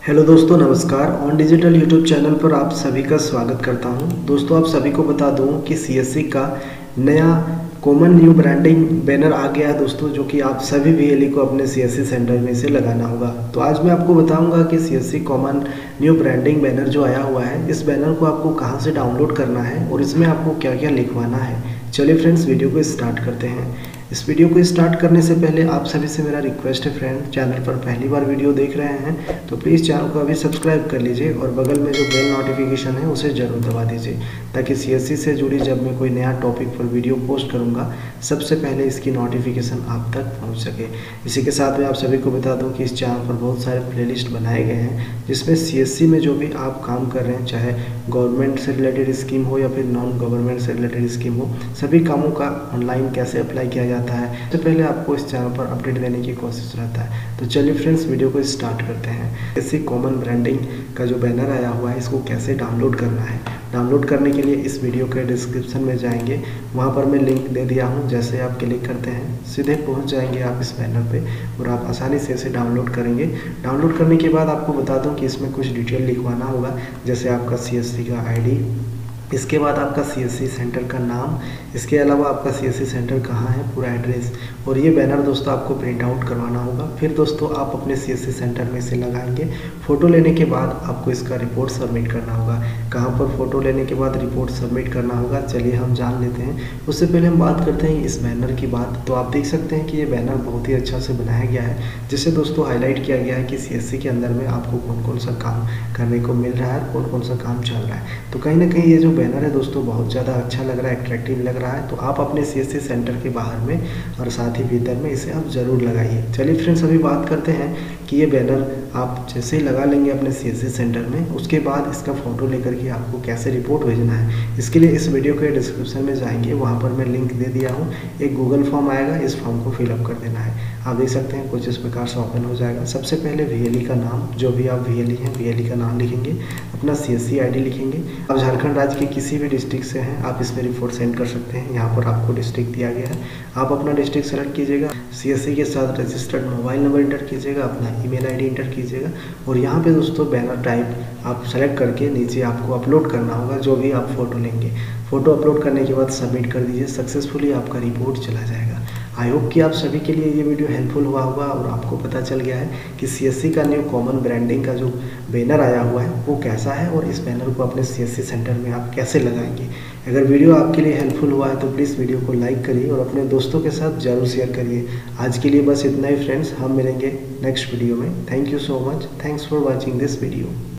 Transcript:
Hello दोस्तों, नमस्कार। On digital YouTube channel पर आप सभी का स्वागत करता हूं। दोस्तों, आप सभी को बता दूं कि सीएससी का नया कॉमन न्यू ब्रांडिंग बैनर आ गया है दोस्तों, जो कि आप सभी वीएलई को अपने सीएससी सेंटर में से लगाना होगा। तो आज मैं आपको बताऊंगा कि CSC common new branding banner जो आया हुआ है, इस बैनर को आपको कहां से डाउनलोड करना है और इसमें आपको क्या क्या लिखवाना है। चलिए फ्रेंड्स, वीडियो को स्टार्ट करते हैं। इस वीडियो को स्टार्ट करने से पहले आप सभी से मेरा रिक्वेस्ट है फ्रेंड, चैनल पर पहली बार वीडियो देख रहे हैं तो प्लीज़ चैनल को अभी सब्सक्राइब कर लीजिए और बगल में जो बेल नोटिफिकेशन है उसे ज़रूर दबा दीजिए, ताकि सीएससी से जुड़ी जब मैं कोई नया टॉपिक पर वीडियो पोस्ट करूंगा सबसे पहले इसकी नोटिफिकेशन आप तक पहुंच सके। इसी के साथ मैं आप सभी को बता दूं कि इस चैनल पर बहुत सारे प्लेलिस्ट बनाए गए हैं, जिसमें सीएससी में जो भी आप काम कर रहे हैं, चाहे गवर्नमेंट से रिलेटेड स्कीम हो या फिर नॉन गवर्नमेंट से रिलेटेड स्कीम हो, सभी कामों का ऑनलाइन कैसे अप्लाई किया जाता है तो पहले आपको इस चैनल पर अपडेट देने की कोशिश रहता है। तो चलिए फ्रेंड्स, वीडियो को स्टार्ट करते हैं। इसी कॉमन ब्रांडिंग का जो बैनर आया हुआ है, इसको कैसे डाउनलोड करना है। डाउनलोड करने के लिए इस वीडियो के डिस्क्रिप्शन में जाएंगे, वहाँ पर मैं लिंक दे दिया हूँ। जैसे आप क्लिक करते हैं सीधे पहुँच जाएंगे आप इस बैनर पे और आप आसानी से इसे डाउनलोड करेंगे। डाउनलोड करने के बाद आपको बता दूँ कि इसमें कुछ डिटेल लिखवाना होगा, जैसे आपका सीएससी का आईडी, इसके बाद आपका सीएससी सेंटर का नाम, इसके अलावा आपका सीएससी सेंटर कहाँ है, पूरा एड्रेस। और ये बैनर दोस्तों आपको प्रिंट आउट करवाना होगा। फिर दोस्तों आप अपने सीएससी सेंटर में इसे लगाएंगे। फ़ोटो लेने के बाद आपको इसका रिपोर्ट सबमिट करना होगा। कहाँ पर फ़ोटो लेने के बाद रिपोर्ट सबमिट करना होगा, चलिए हम जान लेते हैं। उससे पहले हम बात करते हैं इस बैनर की बात। तो आप देख सकते हैं कि ये बैनर बहुत ही अच्छा से बनाया गया है, जिससे दोस्तों हाईलाइट किया गया है कि सीएससी के अंदर में आपको कौन कौन सा काम करने को मिल रहा है, कौन कौन सा काम चल रहा है। तो कहीं ना कहीं ये जो बैनर है दोस्तों बहुत ज़्यादा अच्छा लग रहा है, अट्रैक्टिव लग रहा है। तो आप अपने सीएससी सेंटर के बाहर में और साथ ही भीतर में इसे आप ज़रूर लगाइए। चलिए फ्रेंड्स, अभी बात करते हैं कि ये बैनर आप जैसे ही लगा लेंगे अपने सीएससी सेंटर में, उसके बाद इसका फ़ोटो लेकर के आपको कैसे रिपोर्ट भेजना है, इसके लिए इस वीडियो के डिस्क्रिप्शन में जाएंगे, वहाँ पर मैं लिंक दे दिया हूँ। एक गूगल फॉर्म आएगा, इस फॉर्म को फिलअप कर देना है। आप देख सकते हैं कुछ इस प्रकार से ओपन हो जाएगा। सबसे पहले वीएलई का नाम, जो भी आप वीएलई हैं वीएलई का नाम लिखेंगे, अपना सीएससी आईडी लिखेंगे। आप झारखंड राज्य के किसी भी डिस्ट्रिक्ट से हैं, आप इसमें रिपोर्ट सेंड कर सकते हैं। यहाँ पर आपको डिस्ट्रिक्ट दिया गया है, आप अपना डिस्ट्रिक्ट सेलेक्ट कीजिएगा। सीएससी के साथ रजिस्टर्ड मोबाइल नंबर इंटर कीजिएगा, अपना ईमेल आईडी इंटर कीजिएगा और यहाँ पे दोस्तों बैनर टाइप आप सेलेक्ट करके नीचे आपको अपलोड करना होगा जो भी आप फ़ोटो लेंगे। फ़ोटो अपलोड करने के बाद सबमिट कर दीजिए, सक्सेसफुली आपका रिपोर्ट चला जाएगा। आई होप कि आप सभी के लिए ये वीडियो हेल्पफुल हुआ होगा और आपको पता चल गया है कि सीएससी का न्यू कॉमन ब्रांडिंग का जो बैनर आया हुआ है वो कैसा है और इस बैनर को अपने सीएससी सेंटर में आप कैसे लगाएंगे। अगर वीडियो आपके लिए हेल्पफुल हुआ है तो प्लीज़ वीडियो को लाइक करिए और अपने दोस्तों के साथ ज़रूर शेयर करिए। आज के लिए बस इतना ही फ्रेंड्स, हम मिलेंगे नेक्स्ट वीडियो में। Thank you so much, thanks for watching this video.